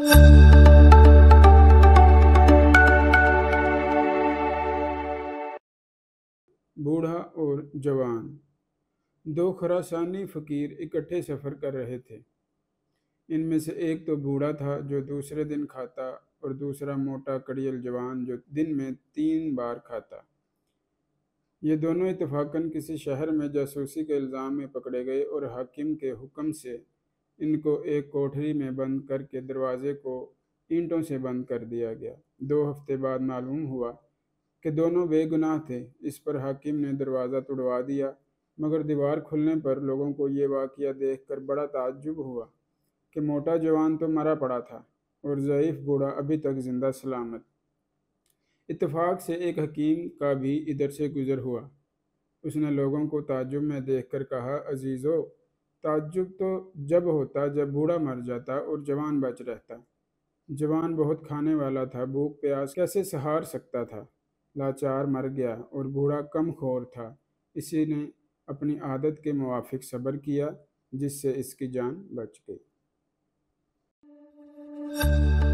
बूढ़ा और जवान। दो खुरासानी फकीर इकट्ठे सफ़र कर रहे थे। इनमें से एक तो बूढ़ा था जो दूसरे दिन खाता, और दूसरा मोटा कड़ियल जवान जो दिन में 3 बार खाता। ये दोनों इत्तफाकन किसी शहर में जासूसी के इल्ज़ाम में पकड़े गए, और हाकिम के हुक्म से इनको एक कोठरी में बंद करके दरवाज़े को ईंटों से बंद कर दिया गया। 2 हफ्ते बाद मालूम हुआ कि दोनों बेगुनाह थे। इस पर हाकिम ने दरवाज़ा तुड़वा दिया, मगर दीवार खुलने पर लोगों को ये वाक़या देख कर बड़ा ताज्जुब हुआ कि मोटा जवान तो मरा पड़ा था और ज़ईफ़ बूढ़ा अभी तक ज़िंदा सलामत। इत्तेफाक से एक हकीम का भी इधर से गुज़र हुआ। उसने लोगों को ताज्जुब में देखकर कहा, अजीज़ो, ताज्जुब तो जब होता जब बूढ़ा मर जाता और जवान बच रहता। जवान बहुत खाने वाला था, भूख प्यास कैसे सहार सकता था। लाचार मर गया और बूढ़ा कम खोर था। इसी ने अपनी आदत के मुवाफिक सब्र किया, जिससे इसकी जान बच गई।